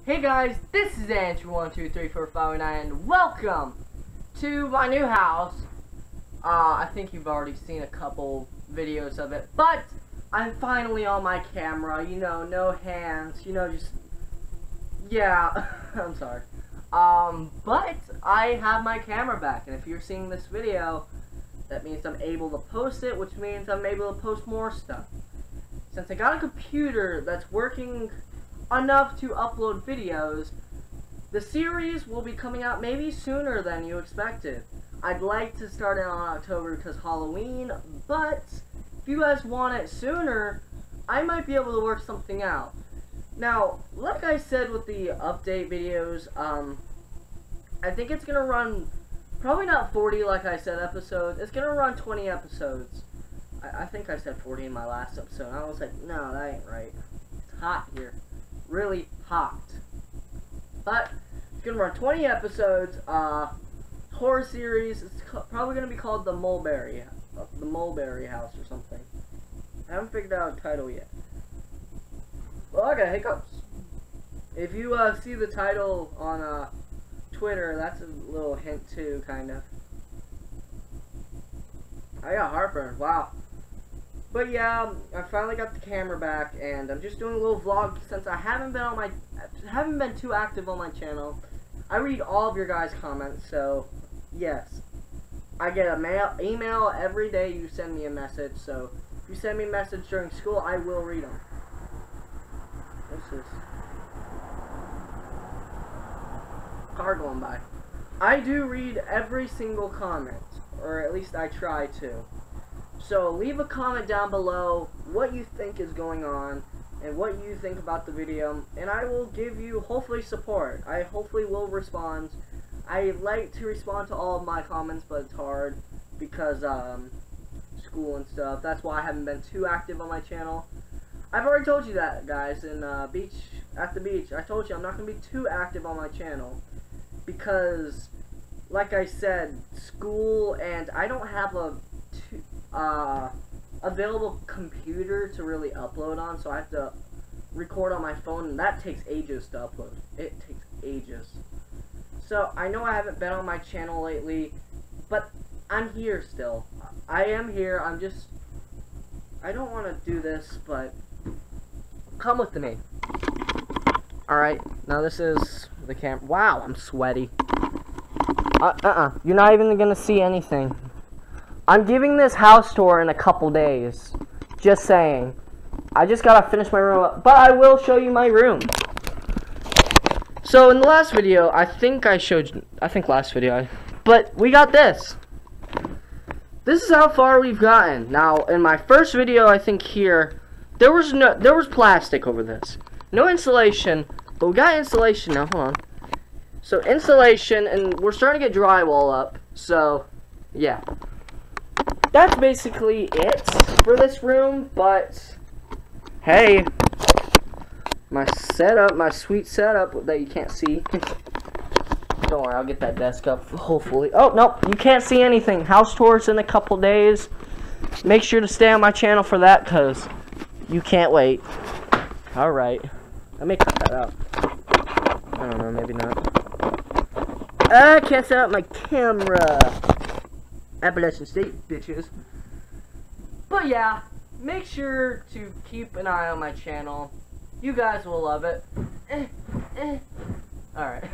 Hey guys, this is Andrew123459 and welcome to my new house. I think you've already seen a couple videos of it, but I'm finally on my camera, you know, no hands, you know, just, yeah, I'm sorry. But I have my camera back, and if you're seeing this video, that means I'm able to post it, which means I'm able to post more stuff. Since I got a computer that's working enough to upload videos, the series will be coming out maybe sooner than you expected. I'd like to start it on October because Halloween, but if you guys want it sooner, I might be able to work something out. Now, like I said with the update videos, I think it's gonna run probably not 40 like I said episodes. It's gonna run 20 episodes. I think I said 40 in my last episode. I was like, no, that ain't right. It's hot here. Really hot. But it's gonna run 20 episodes. Horror series. It's probably gonna be called the Mulberry House or something. I haven't figured out a title yet. Well, I got hiccups. If you see the title on Twitter, that's a little hint too, kind of. I got heartburn. Wow. But yeah, I finally got the camera back, and I'm just doing a little vlog since I haven't been too active on my channel. I read all of your guys' comments, so yes, I get a email every day. You send me a message, so if you send me a message during school, I will read them. What's this? Car going by. I do read every single comment, or at least I try to. So leave a comment down below what you think is going on and what you think about the video, and I will give you hopefully support. I hopefully will respond. I like to respond to all of my comments, but it's hard because school and stuff. That's why I haven't been too active on my channel. I've already told you that, guys, in at the beach. I told you I'm not going to be too active on my channel because, like I said, school, and I don't have a available computer to really upload on, so I have to record on my phone, and that takes ages to upload. It takes ages. So I know I haven't been on my channel lately, but I'm here still. I am here. I don't want to do this, but come with me. Alright, now this is the camera. Wow, I'm sweaty. You're not even gonna see anything. I'm giving this house tour in a couple days. Just saying. I just gotta finish my room up, but I will show you my room. So in the last video, but we got this. This is how far we've gotten. Now, in my first video, I think here, there was plastic over this. No insulation, but we got insulation now. Hold on. So insulation, and we're starting to get drywall up. So, yeah. That's basically it for this room, but hey, my sweet setup that you can't see. Don't worry, I'll get that desk up, hopefully. Oh, no, you can't see anything. House tours in a couple days. Make sure to stay on my channel for that, because you can't wait. Alright. I may cut that out. I don't know, maybe not. I can't set up my camera. Appalachian State, bitches. But yeah, make sure to keep an eye on my channel. You guys will love it. Alright.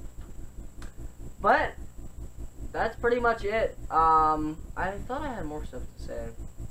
But that's pretty much it. I thought I had more stuff to say.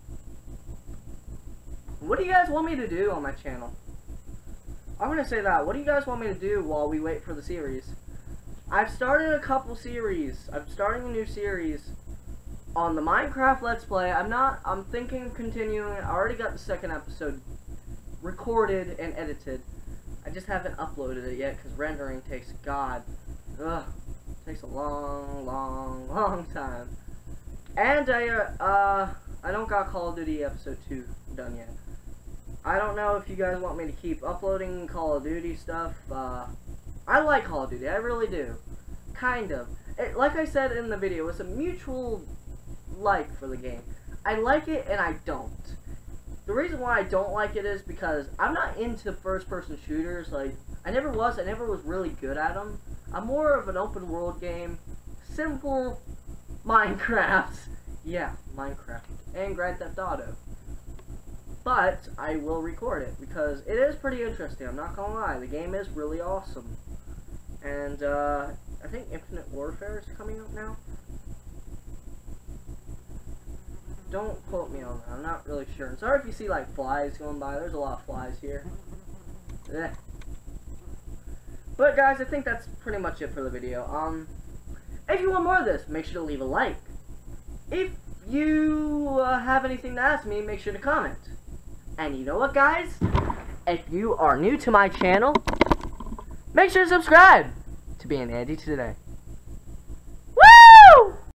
What do you guys want me to do on my channel? I'm gonna say that. What do you guys want me to do while we wait for the series? I've started a couple series. I'm starting a new series on the Minecraft Let's Play. I'm thinking of continuing. I already got the second episode recorded and edited. I just haven't uploaded it yet because rendering takes, takes a long time. And I don't got Call of Duty episode 2 done yet. I don't know if you guys want me to keep uploading Call of Duty stuff. I like Call of Duty, I really do. Kind of. Like I said in the video, it's a mutual like for the game. I like it and I don't. The reason why I don't like it is because I'm not into first-person shooters. Like, I never was really good at them. I'm more of an open world game, simple Minecraft. Yeah, Minecraft and Grand Theft Auto. But I will record it because it is pretty interesting. I'm not gonna lie, the game is really awesome. And I think Infinite Warfare is coming out now. Don't quote me on that. I'm not really sure. I'm sorry if you see like flies going by. There's a lot of flies here. Ugh. But guys, I think that's pretty much it for the video. If you want more of this, make sure to leave a like. If you have anything to ask me, make sure to comment. And you know what, guys? If you are new to my channel, make sure to subscribe to be an Andy today.